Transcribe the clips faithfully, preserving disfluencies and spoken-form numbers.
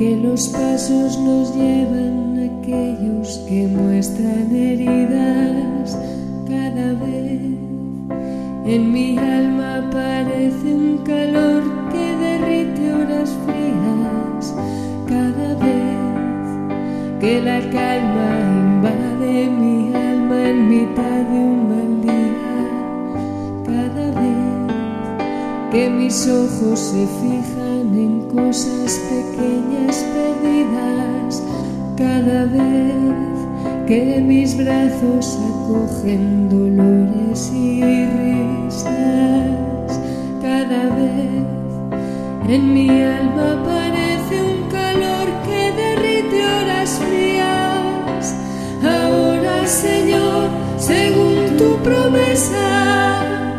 que los pasos nos llevan aquellos que muestran heridas. Cada vez en mi alma aparece un calor que derrite horas frías. Cada vez que la calma invade mi alma en mitad de un mal día. Cada vez que mis ojos se fijan en cosas pequeñas perdidas. Cada vez que mis brazos acogen dolores y risas. Cada vez en mi alma aparece un calor que derrite horas frías. Ahora, Señor, según tu promesa,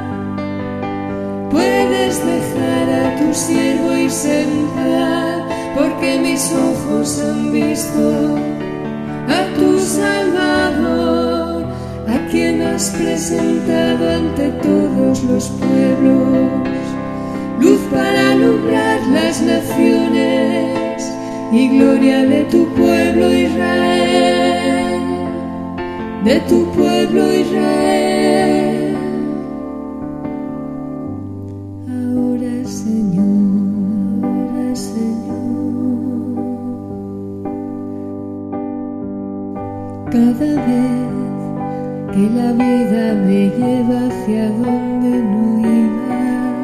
puedes dejar a tu siervo irse en paz, porque mis ojos han visto a tu Salvador, a quien has presentado ante todos los pueblos, luz para alumbrar las naciones y gloria de tu pueblo Israel, de tu pueblo Israel. Ahora, Señor, ahora, Señor, cada vez que la vida me lleva hacia donde no iba,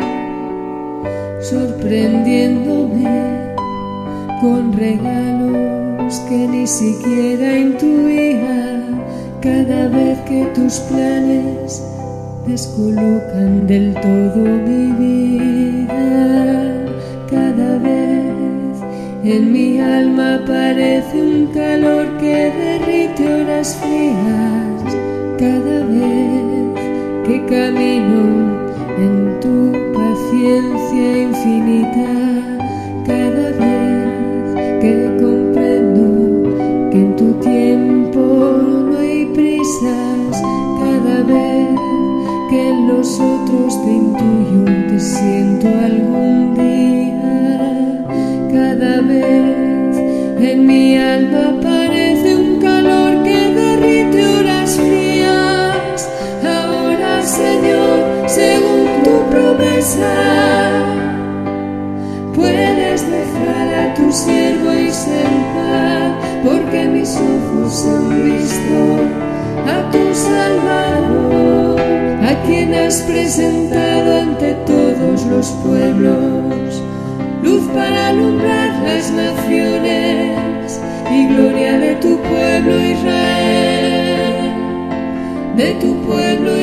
sorprendiéndome con regalos que ni siquiera intuía. Cada vez que tus planes descolocan del todo mi vida, cada vez en mi alma aparece un calor que derrite horas frías. Cada vez que camino en tu paciencia infinita, cada vez que comprendo que en tu tiempo no hay prisas, cada vez que en los otros te intuyo, te siento algún día. Cada vez en mi alma aparece un calor que derrite horas frías. Ahora, Señor, según tu promesa, puedes dejar a tu siervo irse en paz, porque mis ojos han visto a tu Salvador, a quien has presentado ante todos los pueblos, luz para alumbrar las naciones y gloria de tu pueblo Israel, de tu pueblo